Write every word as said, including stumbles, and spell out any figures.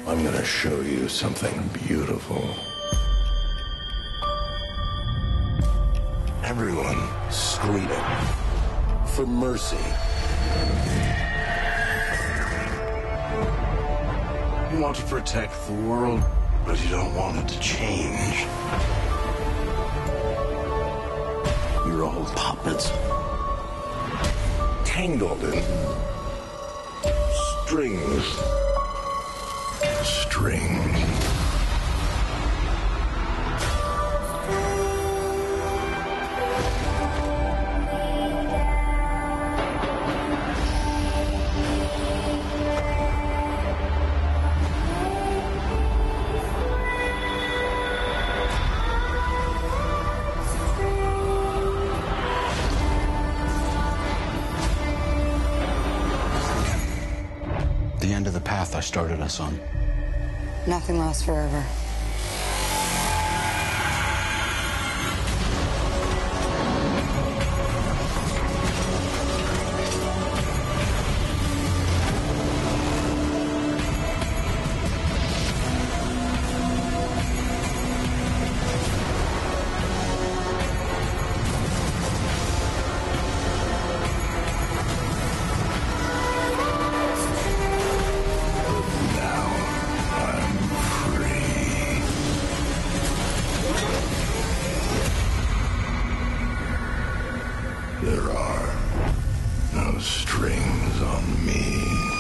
I'm gonna show you something beautiful. Everyone screaming for mercy. You want to protect the world, but you don't want it to change. You're all puppets, tangled in strings. Strings. The end of the path I started us on. Nothing lasts forever. There are no strings on me.